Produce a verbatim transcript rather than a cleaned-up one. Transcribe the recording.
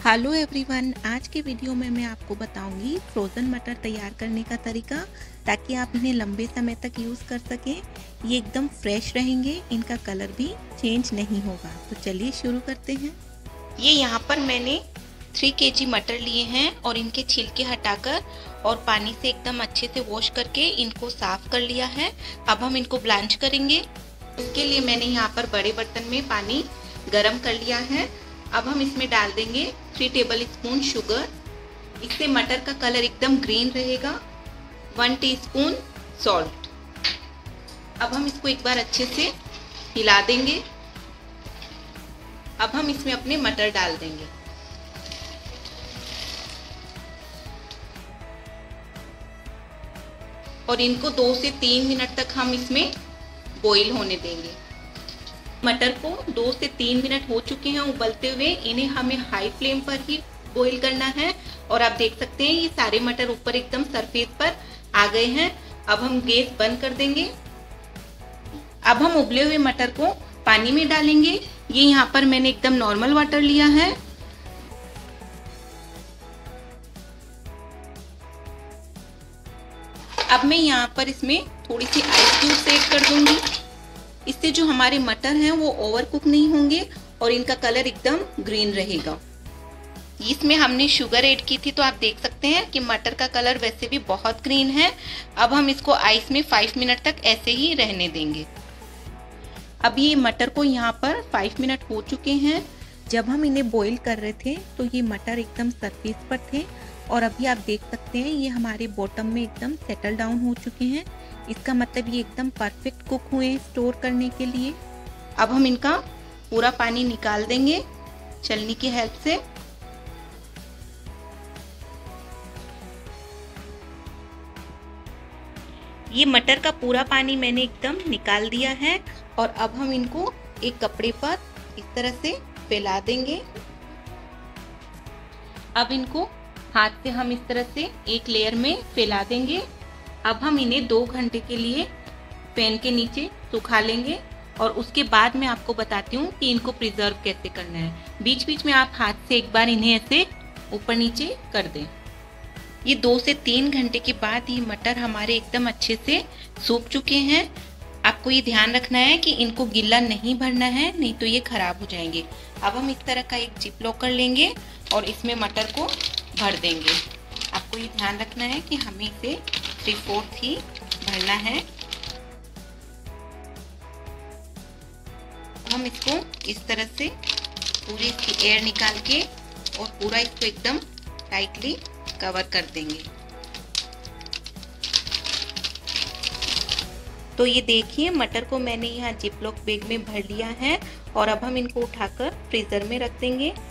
Hello everyone, आज के video में मैं आपको बताऊंगी फ्रोज़न मटर तैयार करने का तरीका, ताकि आप इन्हें लंबे समय तक यूज़ कर सकें। ये एकदम फ्रेश रहेंगे, इनका कलर भी चेंज नहीं होगा। तो चलिए शुरू करते हैं। ये यहाँ पर मैंने थ्री केजी मटर लिए हैं और इनके छिलके हटाकर और पानी से एकदम अच्छे से वॉश करके इनको साफ कर लिया है। अब हम इनको ब्लांच करेंगे। इसके लिए मैंने यहाँ पर बड़े बर्तन में पानी गरम कर लिया है। अब हम इसमें डाल देंगे थ्री टेबल स्पून शुगर। इससे मटर का कलर एकदम ग्रीन रहेगा। One teaspoon salt. अब हम इसको एक बार अच्छे से हिला देंगे। अब हम इसमें अपने मटर डाल देंगे। और इनको दो से तीन मिनट तक हम इसमें बॉईल होने देंगे। मटर को दो से तीन मिनट हो चुके हैं उबलते हुए। इन्हें हमें हाई फ्लेम पर ही बॉईल करना है। और आप देख सकते हैं ये सारे मटर ऊपर एकदम सरफेस पर आ गए हैं। अब हम गैस बंद कर देंगे। अब हम उबले हुए मटर को पानी में डालेंगे। ये यहाँ पर मैंने एकदम नॉर्मल वाटर लिया है। अब मैं यहाँ पर इसमें थोड़ी सी आइस क्यूब्स ऐड कर दूंगी। इससे जो हमारे मटर हैं वो ओवर कुक नहीं होंगे और इनका कलर एकदम ग्रीन रहेगा। इसमें हमने शुगर ऐड की थी, तो आप देख सकते हैं कि मटर का कलर वैसे भी बहुत ग्रीन है। अब हम इसको आइस में फाइव मिनट तक ऐसे ही रहने देंगे। अब ये मटर को यहाँ पर फाइव मिनट हो चुके हैं। जब हम इन्हें बॉईल कर रहे थे तो ये मटर एकदम सरफेस पर थे और अभी आप देख सकते हैं ये हमारे बॉटम में एकदम सेटल डाउन हो चुके हैं। इसका मतलब ये एकदम परफेक्ट कुक हुए स्टोर करने के लिए। अब हम इनका पूरा पानी निकाल देंगे छलनी की हेल्प से। ये मटर का पूरा पानी मैंने एकदम निकाल दिया है। और अब हम इनको एक कपड़े पर इस तरह से फैला देंगे। अब इनको हाथ से हम इस तरह से एक लेयर में फैला देंगे। अब हम इन्हें दो घंटे के लिए फैन के नीचे सुखा लेंगे और उसके बाद मैं आपको बताती हूँ कि इनको प्रिजर्व कैसे करना है। बीच बीच में आप हाथ से एक बार इन्हें ऐसे ऊपर नीचे कर दें। ये दो से तीन घंटे के बाद ये मटर हमारे एकदम अच्छे से सूख चुके हैं। आपको ये ध्यान रखना है कि इनको गिल्ला नहीं भरना है, नहीं तो ये खराब हो जाएंगे। अब हम इस तरह का एक जिप लॉकर लेंगे और इसमें मटर को भर देंगे। आपको ये ध्यान रखना है कि हमें इसे थ्री फोर्थ ही भरना है। हम इसको इस तरह से पूरी इसकी एयर निकाल के और पूरा इसको एकदम टाइटली कवर कर देंगे। तो ये देखिए मटर को मैंने यहाँ जिपलॉक बैग में भर लिया है और अब हम इनको उठाकर फ्रीजर में रख देंगे।